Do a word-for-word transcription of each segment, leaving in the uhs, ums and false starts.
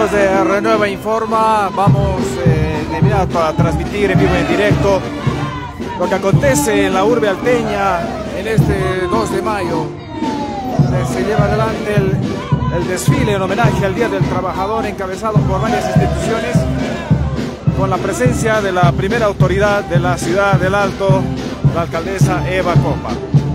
Amigos de Renueva Informa, vamos eh, de inmediato a transmitir en vivo y en directo lo que acontece en la urbe alteña en este dos de mayo, donde se lleva adelante el, el desfile en homenaje al Día del Trabajador, encabezado por varias instituciones, con la presencia de la primera autoridad de la ciudad del Alto, la alcaldesa Eva Copa.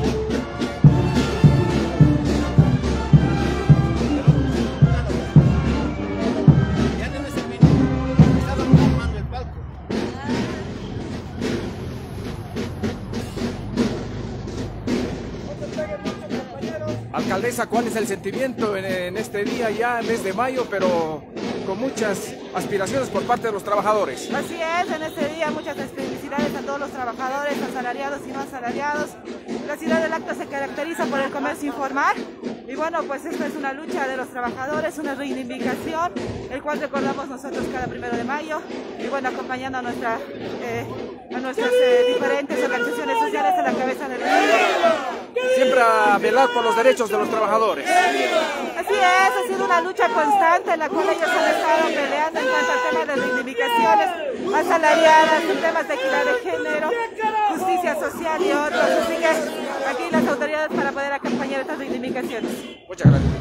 Alcaldesa, ¿cuál es el sentimiento en, en este día ya, mes de mayo, pero con muchas aspiraciones por parte de los trabajadores? Así es, en este día muchas felicidades a todos los trabajadores, asalariados y no asalariados. La ciudad del Alto se caracteriza por el comercio informal y bueno, pues esta es una lucha de los trabajadores, una reivindicación, el cual recordamos nosotros cada primero de mayo y bueno, acompañando a, nuestra, eh, a nuestras eh, diferentes organizaciones sociales a la cabeza del mundo. Siempre a velar por los derechos de los trabajadores. Así es, ha sido una lucha constante en la cual ellos han estado peleando en cuanto al tema de reivindicaciones asalariadas, en temas de equidad de género, justicia social y otros. Así que aquí las autoridades para poder acompañar estas reivindicaciones. Muchas gracias.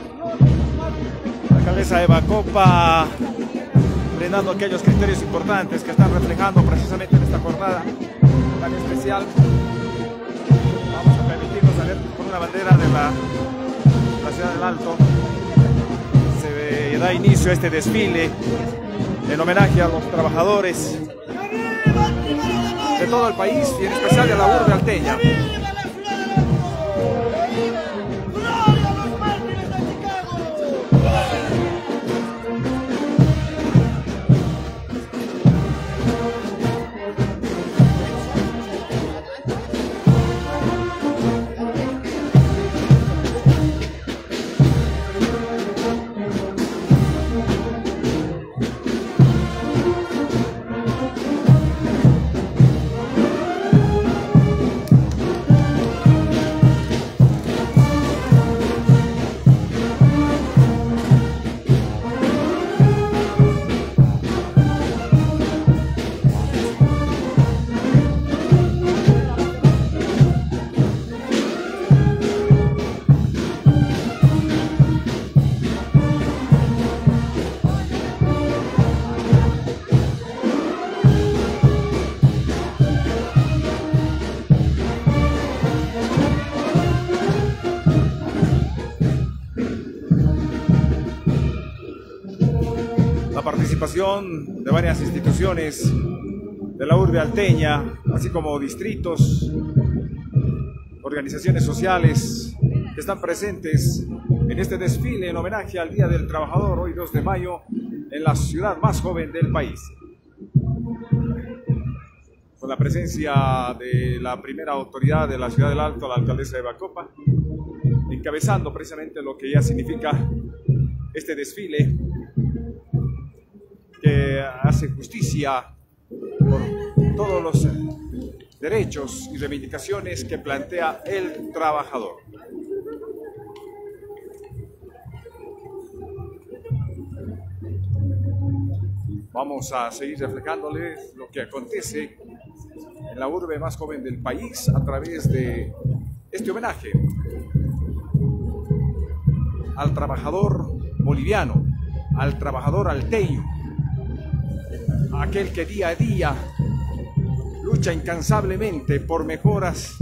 La alcaldesa Eva Copa brindando aquellos criterios importantes que están reflejando precisamente en esta jornada tan especial. Vamos a permitirnos salir con una bandera de la, la ciudad del Alto. Se da inicio a este desfile en homenaje a los trabajadores de todo el país y en especial de la urbe alteña. La participación de varias instituciones de la urbe alteña, así como distritos, organizaciones sociales que están presentes en este desfile en homenaje al Día del Trabajador, hoy dos de mayo, en la ciudad más joven del país. Con la presencia de la primera autoridad de la ciudad del Alto, la alcaldesa Eva Copa, encabezando precisamente lo que ya significa este desfile, que hace justicia por todos los derechos y reivindicaciones que plantea el trabajador. Vamos a seguir reflejándoles lo que acontece en la urbe más joven del país a través de este homenaje al trabajador boliviano, al trabajador alteño, aquel que día a día lucha incansablemente por mejoras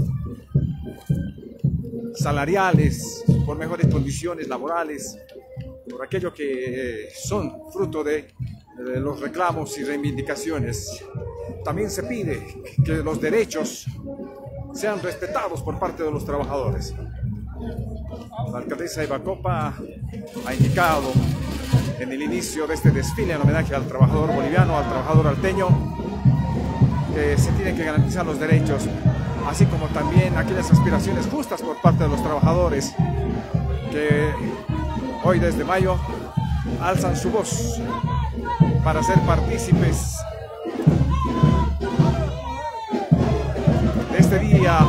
salariales, por mejores condiciones laborales, por aquello que son fruto de, de los reclamos y reivindicaciones. También se pide que los derechos sean respetados por parte de los trabajadores. La alcaldesa Eva Copa ha indicado en el inicio de este desfile en homenaje al trabajador boliviano, al trabajador alteño, que se tienen que garantizar los derechos, así como también aquellas aspiraciones justas por parte de los trabajadores que hoy desde mayo alzan su voz para ser partícipes de este día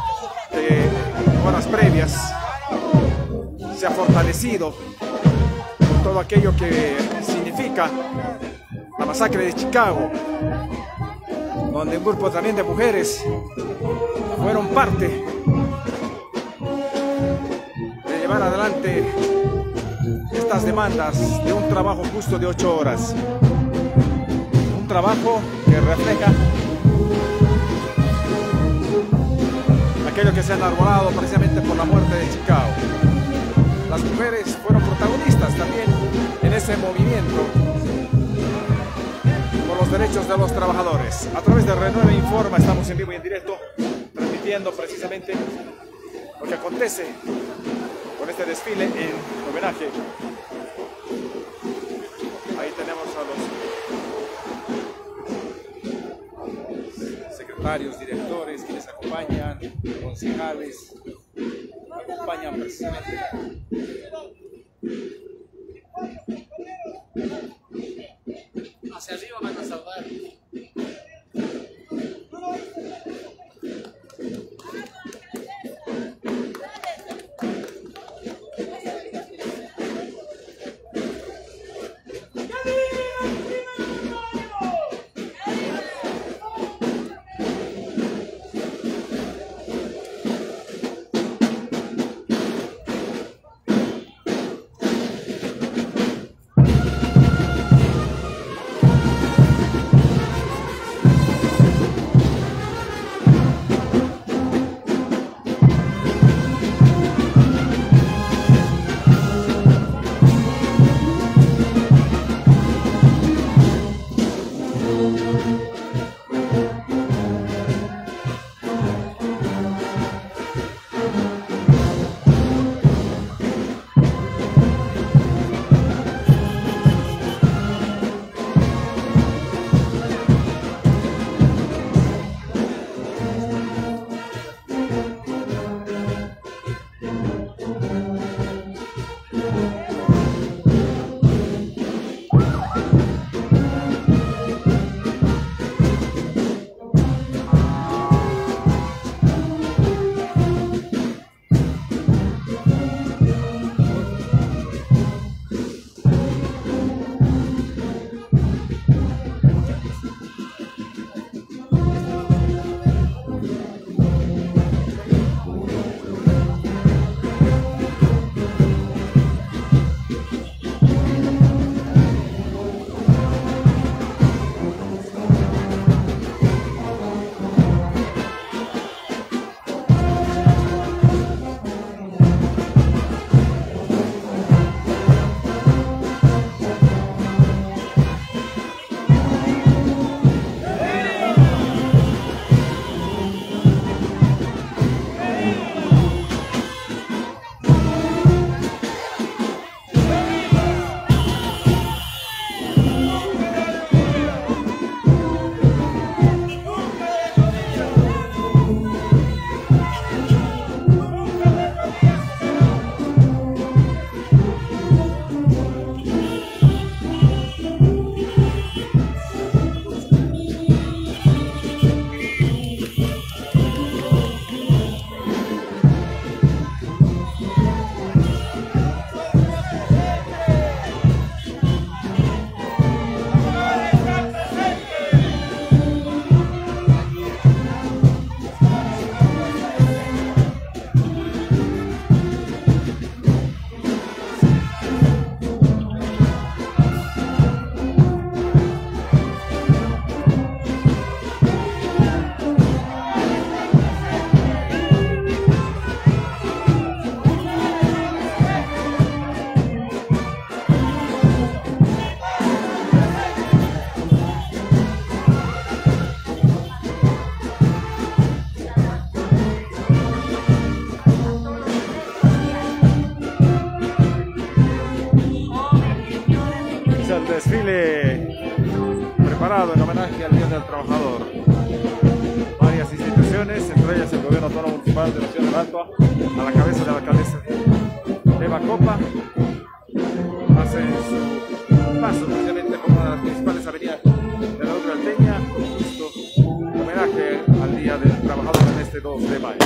de horas previas. Se ha fortalecido todo aquello que significa la masacre de Chicago, donde un grupo también de mujeres fueron parte de llevar adelante estas demandas de un trabajo justo de ocho horas. Un trabajo que refleja aquello que se ha enarbolado precisamente por la muerte de Chicago. Las mujeres fueron protagonistas también en ese movimiento por los derechos de los trabajadores. A través de Renueve Informa estamos en vivo y en directo, transmitiendo precisamente lo que acontece con este desfile en homenaje. Ahí tenemos a los secretarios, directores, quienes acompañan, concejales, acompañan precisamente. Hacia arriba van a salvar. desfile preparado en homenaje al Día del Trabajador. Varias instituciones, entre ellas el Gobierno Autónomo Municipal de la Ciudad del Alto, a la cabeza de la alcaldesa Eva Copa, hacen su paso precisamente por una de las principales avenidas de la urbe alteña, con justo homenaje al Día del Trabajador en este dos de mayo.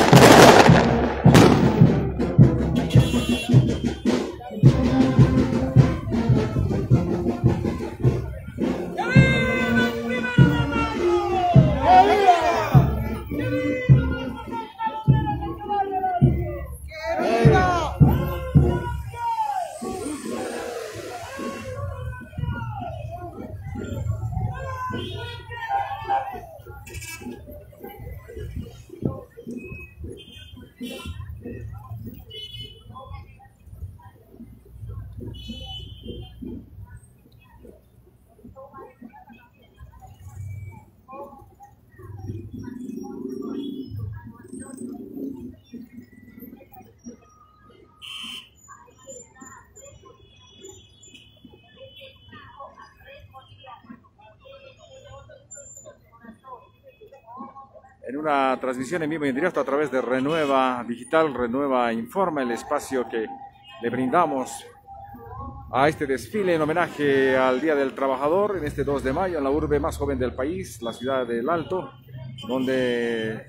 una transmisión en vivo y en directo a través de Renueva Digital, Renueva Informa, el espacio que le brindamos a este desfile en homenaje al Día del Trabajador en este dos de mayo en la urbe más joven del país, la ciudad del Alto, donde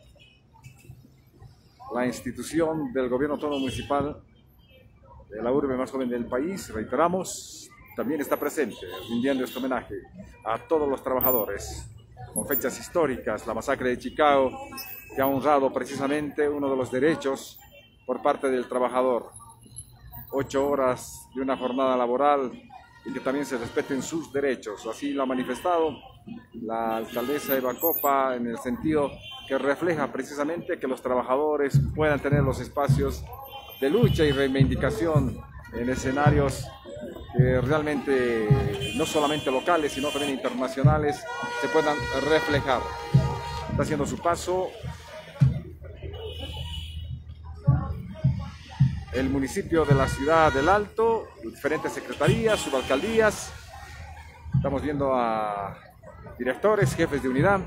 la institución del gobierno autónomo municipal de la urbe más joven del país, reiteramos, también está presente, rindiendo este homenaje a todos los trabajadores, con fechas históricas, la masacre de Chicao, que ha honrado precisamente uno de los derechos por parte del trabajador, ocho horas de una jornada laboral y que también se respeten sus derechos, así lo ha manifestado la alcaldesa Eva Copa en el sentido que refleja precisamente que los trabajadores puedan tener los espacios de lucha y reivindicación en escenarios que realmente no solamente locales sino también internacionales se puedan reflejar. Está haciendo su paso el municipio de la ciudad del Alto, diferentes secretarías, subalcaldías. Estamos viendo a directores, jefes de unidad.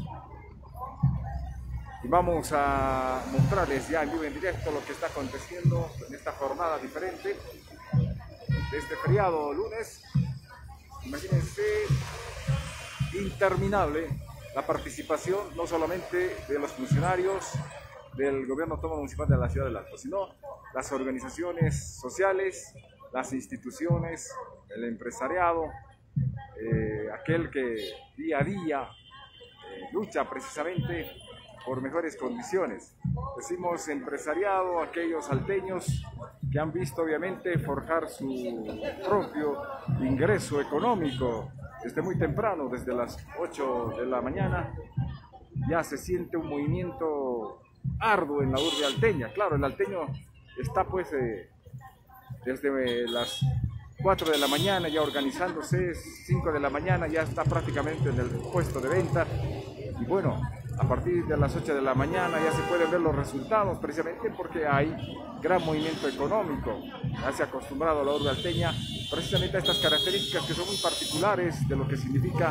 Y vamos a mostrarles ya en vivo y en directo lo que está aconteciendo en esta jornada diferente de este feriado lunes. Imagínense, interminable la participación no solamente de los funcionarios del gobierno autónomo municipal de la ciudad del Alto, sino las organizaciones sociales, las instituciones, el empresariado, eh, aquel que día a día eh, lucha precisamente por mejores condiciones. Decimos empresariado, aquellos salteños que han visto obviamente forjar su propio ingreso económico desde muy temprano, desde las ocho de la mañana, ya se siente un movimiento arduo en la urbe alteña. Claro, el alteño está pues eh, desde las cuatro de la mañana ya organizándose, cinco de la mañana ya está prácticamente en el puesto de venta y bueno, a partir de las ocho de la mañana ya se pueden ver los resultados precisamente porque hay gran movimiento económico. Ya se ha acostumbrado a la urbe alteña precisamente a estas características que son muy particulares de lo que significa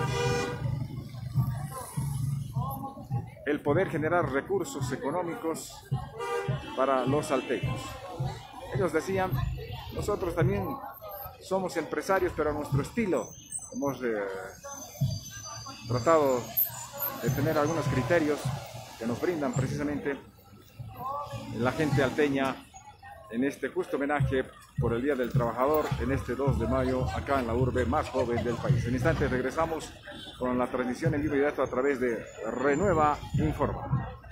el poder generar recursos económicos para los salteños. Ellos decían, nosotros también somos empresarios, pero a nuestro estilo. Hemos eh, tratado de tener algunos criterios que nos brindan precisamente la gente alteña en este justo homenaje por el Día del Trabajador en este dos de mayo acá en la urbe más joven del país. En instantes regresamos con la transmisión en vivo y directo a través de Renueva Informa.